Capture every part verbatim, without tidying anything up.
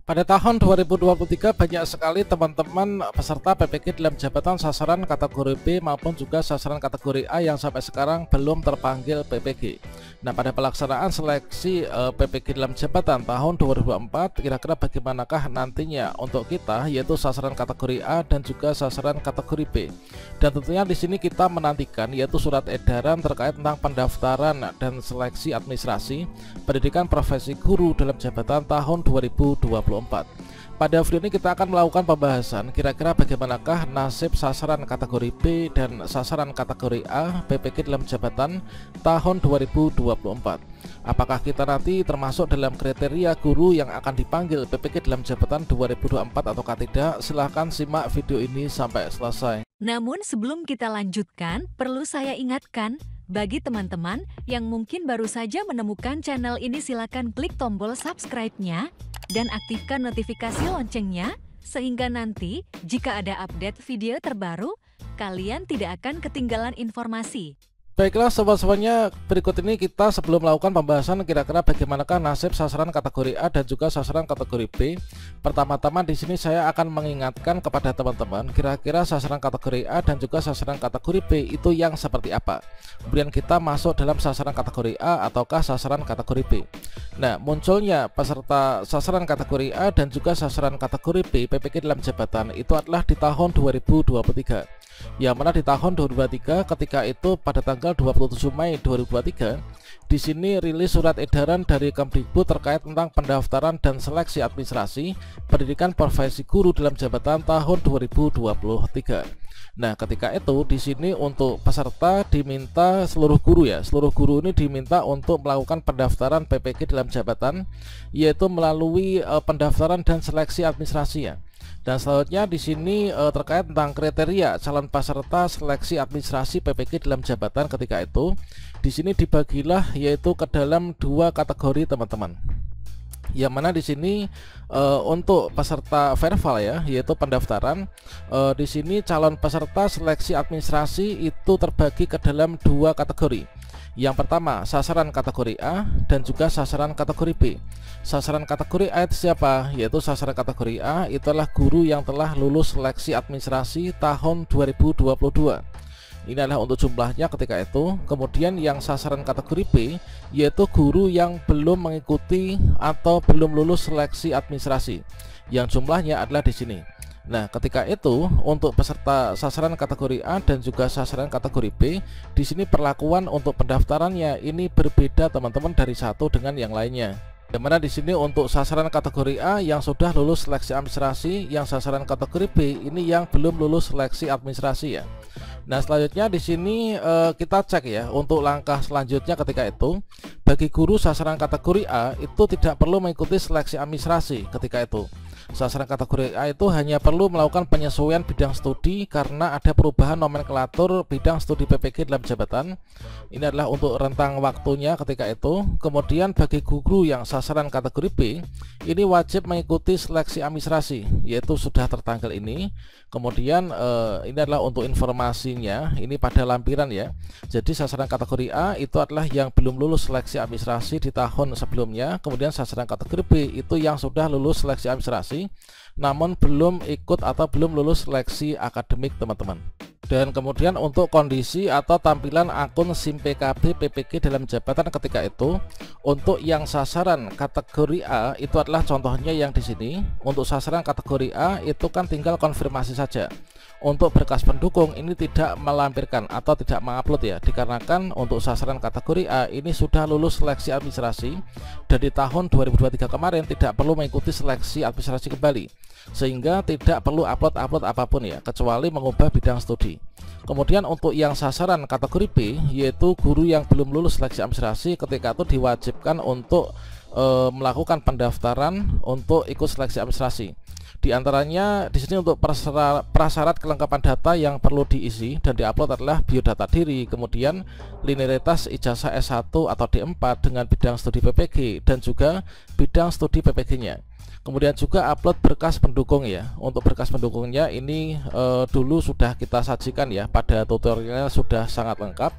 Pada tahun dua ribu dua puluh tiga banyak sekali teman-teman peserta P P G dalam jabatan sasaran kategori B maupun juga sasaran kategori A yang sampai sekarang belum terpanggil P P G. Nah, pada pelaksanaan seleksi eh, P P G dalam jabatan tahun dua ribu dua puluh empat, kira-kira bagaimanakah nantinya untuk kita, yaitu sasaran kategori A dan juga sasaran kategori B. Dan tentunya di sini kita menantikan yaitu surat edaran terkait tentang pendaftaran dan seleksi administrasi pendidikan profesi guru dalam jabatan tahun dua ribu dua puluh empat. Pada video ini kita akan melakukan pembahasan kira-kira bagaimanakah nasib sasaran kategori B dan sasaran kategori A P P G dalam jabatan tahun dua ribu dua puluh empat. Apakah kita nanti termasuk dalam kriteria guru yang akan dipanggil P P G dalam jabatan dua ribu dua puluh empat ataukah tidak? Silahkan simak video ini sampai selesai. Namun sebelum kita lanjutkan, perlu saya ingatkan, bagi teman-teman yang mungkin baru saja menemukan channel ini, silakan klik tombol subscribe-nya dan aktifkan notifikasi loncengnya, sehingga nanti jika ada update video terbaru, kalian tidak akan ketinggalan informasi. Baiklah sobat-sobatnya, berikut ini kita sebelum melakukan pembahasan kira-kira bagaimanakah nasib sasaran kategori A dan juga sasaran kategori B. Pertama-tama di sini saya akan mengingatkan kepada teman-teman kira-kira sasaran kategori A dan juga sasaran kategori B itu yang seperti apa. Kemudian kita masuk dalam sasaran kategori A ataukah sasaran kategori B. Nah, munculnya peserta sasaran kategori A dan juga sasaran kategori B P P G dalam jabatan itu adalah di tahun dua ribu dua puluh tiga. Yang mana di tahun dua ribu dua puluh tiga ketika itu pada tanggal dua puluh tujuh Mei dua ribu dua puluh tiga di sini rilis surat edaran dari Kemdikbud terkait tentang pendaftaran dan seleksi administrasi pendidikan profesi guru dalam jabatan tahun dua ribu dua puluh tiga. Nah, ketika itu di sini untuk peserta diminta seluruh guru ya, seluruh guru ini diminta untuk melakukan pendaftaran P P G dalam jabatan, yaitu melalui uh, pendaftaran dan seleksi administrasi ya. Dan selanjutnya di sini uh, terkait tentang kriteria calon peserta seleksi administrasi P P G dalam jabatan ketika itu, di sini dibagilah yaitu ke dalam dua kategori teman-teman. Yang mana di sini e, untuk peserta verbal ya, yaitu pendaftaran, e, di sini calon peserta seleksi administrasi itu terbagi ke dalam dua kategori. Yang pertama sasaran kategori A dan juga sasaran kategori B. Sasaran kategori A itu siapa? Yaitu sasaran kategori A itulah guru yang telah lulus seleksi administrasi tahun dua ribu dua puluh dua. Ini adalah untuk jumlahnya ketika itu. Kemudian yang sasaran kategori B yaitu guru yang belum mengikuti atau belum lulus seleksi administrasi, yang jumlahnya adalah di sini. Nah, ketika itu untuk peserta sasaran kategori A dan juga sasaran kategori B, di sini perlakuan untuk pendaftarannya ini berbeda teman-teman dari satu dengan yang lainnya. Yang mana di sini untuk sasaran kategori A yang sudah lulus seleksi administrasi, yang sasaran kategori B ini yang belum lulus seleksi administrasi ya. Nah, selanjutnya di sini eh, kita cek ya untuk langkah selanjutnya ketika itu bagi guru sasaran kategori A itu tidak perlu mengikuti seleksi administrasi ketika itu. Sasaran kategori A itu hanya perlu melakukan penyesuaian bidang studi karena ada perubahan nomenklatur bidang studi P P G dalam jabatan. Ini adalah untuk rentang waktunya ketika itu. Kemudian bagi guru yang sasaran kategori B ini wajib mengikuti seleksi administrasi, yaitu sudah tertanggal ini. Kemudian eh, ini adalah untuk informasinya, ini pada lampiran ya. Jadi sasaran kategori A itu adalah yang belum lulus seleksi administrasi di tahun sebelumnya. Kemudian sasaran kategori B itu yang sudah lulus seleksi administrasi namun belum ikut atau belum lulus seleksi akademik teman-teman. Dan kemudian untuk kondisi atau tampilan akun SIM P K B P P G dalam jabatan ketika itu, untuk yang sasaran kategori A itu adalah contohnya yang di sini. Untuk sasaran kategori A itu kan tinggal konfirmasi saja. Untuk berkas pendukung ini tidak melampirkan atau tidak mengupload ya, dikarenakan untuk sasaran kategori A ini sudah lulus seleksi administrasi dan di tahun dua ribu dua puluh tiga kemarin tidak perlu mengikuti seleksi administrasi kembali, sehingga tidak perlu upload-upload apapun ya, kecuali mengubah bidang studi. Kemudian untuk yang sasaran kategori B yaitu guru yang belum lulus seleksi administrasi, ketika itu diwajibkan untuk e, melakukan pendaftaran untuk ikut seleksi administrasi. Di antaranya di sini untuk prasyarat, prasyarat kelengkapan data yang perlu diisi dan diupload adalah biodata diri, kemudian linearitas ijazah S satu atau D empat dengan bidang studi P P G dan juga bidang studi P P G-nya. Kemudian juga upload berkas pendukung ya. Untuk berkas pendukungnya ini e, dulu sudah kita sajikan ya, pada tutorialnya sudah sangat lengkap.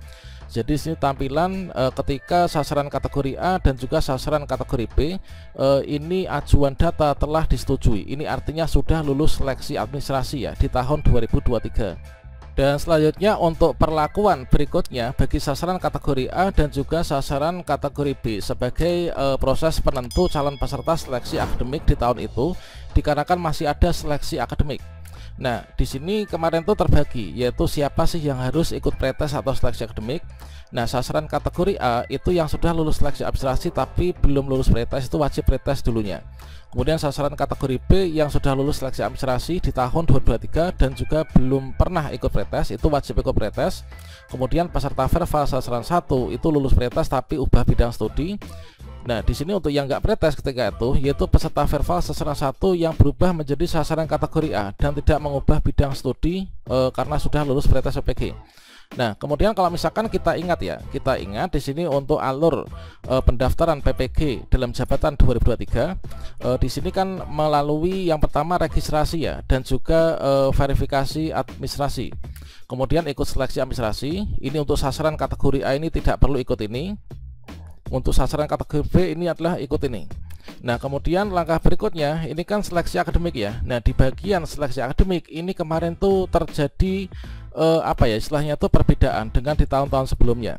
Jadi sini tampilan e, ketika sasaran kategori A dan juga sasaran kategori B e, ini ajuan data telah disetujui. Ini artinya sudah lulus seleksi administrasi ya di tahun dua ribu dua puluh tiga. Dan selanjutnya untuk perlakuan berikutnya bagi sasaran kategori A dan juga sasaran kategori B sebagai e, proses penentu calon peserta seleksi akademik di tahun itu, dikarenakan masih ada seleksi akademik. Nah, di sini kemarin tuh terbagi, yaitu siapa sih yang harus ikut pretest atau seleksi akademik. Nah, sasaran kategori A itu yang sudah lulus seleksi administrasi tapi belum lulus pretest, itu wajib pretest dulunya. Kemudian sasaran kategori B yang sudah lulus seleksi administrasi di tahun dua ribu dua puluh tiga dan juga belum pernah ikut pretest, itu wajib ikut pretest. Kemudian peserta verbal sasaran satu itu lulus pretest tapi ubah bidang studi. Nah, di sini untuk yang nggak pretest ketika itu, yaitu peserta verbal sasaran satu yang berubah menjadi sasaran kategori A dan tidak mengubah bidang studi e, karena sudah lulus pretest P P G. Nah, kemudian kalau misalkan kita ingat ya, kita ingat di sini untuk alur e, pendaftaran P P G dalam jabatan dua ribu dua puluh tiga, e, di sini kan melalui yang pertama registrasi ya, dan juga e, verifikasi administrasi. Kemudian ikut seleksi administrasi. Ini untuk sasaran kategori A ini tidak perlu ikut ini. Untuk sasaran kategori B ini adalah ikut ini. Nah, kemudian langkah berikutnya ini kan seleksi akademik ya. Nah, di bagian seleksi akademik ini kemarin tuh terjadi eh, apa ya istilahnya tuh perbedaan dengan di tahun-tahun sebelumnya,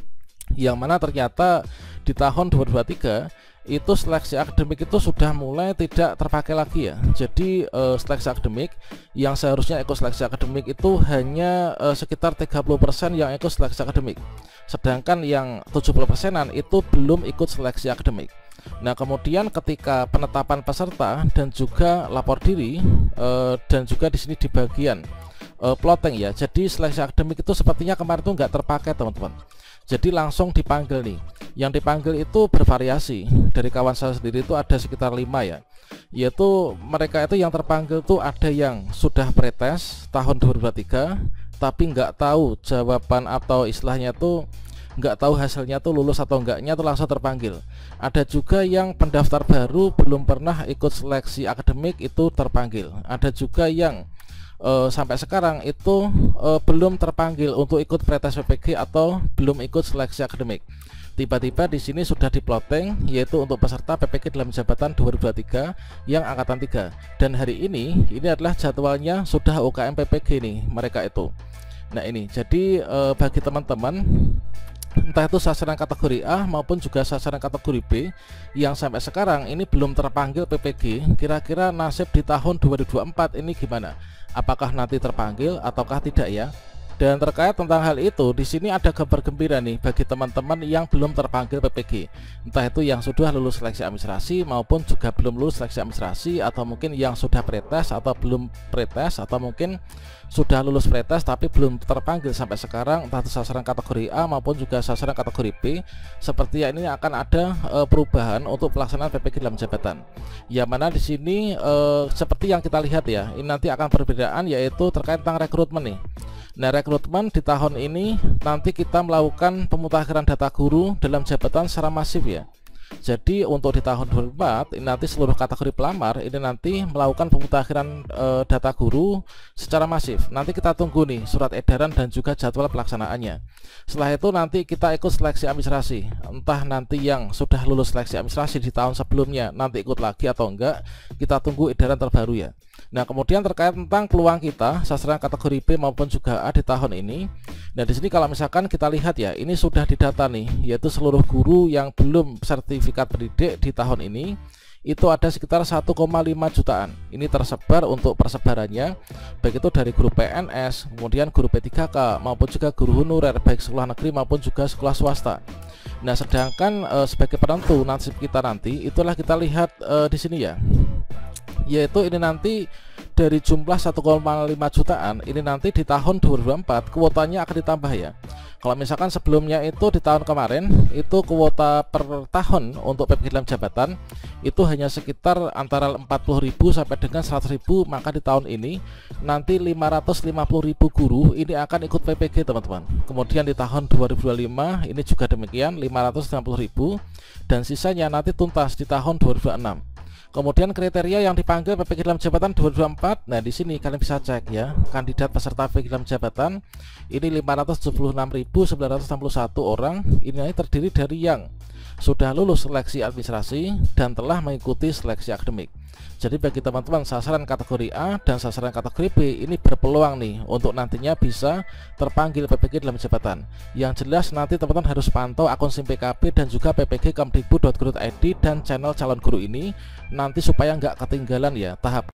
yang mana ternyata di tahun dua ribu dua puluh tiga itu seleksi akademik itu sudah mulai tidak terpakai lagi ya. Jadi eh, seleksi akademik yang seharusnya ikut seleksi akademik itu hanya eh, sekitar tiga puluh persen yang ikut seleksi akademik, sedangkan yang tujuh puluh persenan itu belum ikut seleksi akademik. Nah, kemudian ketika penetapan peserta dan juga lapor diri eh, dan juga di sini di bagian eh, plotting ya. Jadi seleksi akademik itu sepertinya kemarin itu nggak terpakai teman-teman. Jadi langsung dipanggil nih. Yang dipanggil itu bervariasi. Dari kawan saya sendiri itu ada sekitar lima ya. Yaitu mereka itu yang terpanggil tuh ada yang sudah pretest tahun dua ribu dua puluh tiga tapi nggak tahu jawaban atau istilahnya tuh nggak tahu hasilnya tuh lulus atau enggaknya tuh langsung terpanggil. Ada juga yang pendaftar baru belum pernah ikut seleksi akademik itu terpanggil. Ada juga yang Uh, sampai sekarang itu uh, belum terpanggil untuk ikut pretest P P G atau belum ikut seleksi akademik. Tiba-tiba di sini sudah diplotting, yaitu untuk peserta P P G dalam jabatan dua ribu dua puluh tiga yang angkatan tiga. Dan hari ini ini adalah jadwalnya sudah U K M P P G nih mereka itu. Nah, ini jadi uh, bagi teman-teman entah itu sasaran kategori A maupun juga sasaran kategori B yang sampai sekarang ini belum terpanggil P P G, kira-kira nasib di tahun dua ribu dua puluh empat ini gimana? Apakah nanti terpanggil ataukah tidak ya? Dan terkait tentang hal itu, di sini ada kabar gembira nih bagi teman-teman yang belum terpanggil P P G, entah itu yang sudah lulus seleksi administrasi maupun juga belum lulus seleksi administrasi, atau mungkin yang sudah pretest atau belum pretest, atau mungkin sudah lulus pretest tapi belum terpanggil sampai sekarang, entah itu sasaran kategori A maupun juga sasaran kategori B. Seperti ini akan ada e, perubahan untuk pelaksanaan P P G dalam jabatan. Yang mana di sini e, seperti yang kita lihat ya, ini nanti akan perbedaan yaitu terkait tentang rekrutmen nih. Nah, rekrutmen di tahun ini nanti kita melakukan pemutakhiran data guru dalam jabatan secara masif ya. Jadi untuk di tahun dua ribu empat ini nanti seluruh kategori pelamar ini nanti melakukan pemutakhiran e, data guru secara masif. Nanti kita tunggu nih surat edaran dan juga jadwal pelaksanaannya. Setelah itu nanti kita ikut seleksi administrasi. Entah nanti yang sudah lulus seleksi administrasi di tahun sebelumnya nanti ikut lagi atau enggak, kita tunggu edaran terbaru ya. Nah, kemudian terkait tentang peluang kita sasaran kategori B maupun juga A di tahun ini. Nah, di sini kalau misalkan kita lihat ya, ini sudah didata nih, yaitu seluruh guru yang belum sertifikat pendidik di tahun ini itu ada sekitar satu koma lima jutaan. Ini tersebar untuk persebarannya, baik itu dari guru P N S, kemudian guru P tiga K maupun juga guru honorer baik sekolah negeri maupun juga sekolah swasta. Nah, sedangkan e, sebagai penentu nasib kita nanti itulah kita lihat e, di sini ya, yaitu ini nanti dari jumlah satu koma lima jutaan ini nanti di tahun dua ribu dua puluh empat kuotanya akan ditambah ya. Kalau misalkan sebelumnya itu di tahun kemarin itu kuota per tahun untuk P P G dalam jabatan itu hanya sekitar antara empat puluh ribu sampai dengan seratus ribu, maka di tahun ini nanti lima ratus lima puluh ribu guru ini akan ikut P P G teman-teman. Kemudian di tahun dua ribu dua puluh lima ini juga demikian lima ratus lima puluh ribu, dan sisanya nanti tuntas di tahun dua ribu dua puluh enam. Kemudian kriteria yang dipanggil P P G dalam jabatan dua ribu dua puluh empat. Nah, di sini kalian bisa cek ya, kandidat peserta P P G dalam jabatan ini lima ratus tujuh puluh enam ribu sembilan ratus enam puluh satu orang. Ini terdiri dari yang sudah lulus seleksi administrasi dan telah mengikuti seleksi akademik. Jadi bagi teman-teman sasaran kategori A dan sasaran kategori B ini berpeluang nih untuk nantinya bisa terpanggil P P G dalam jabatan. Yang jelas nanti teman-teman harus pantau akun SIM P K B dan juga p p g kemdikbud titik go titik i d dan channel calon guru ini nanti supaya nggak ketinggalan ya tahap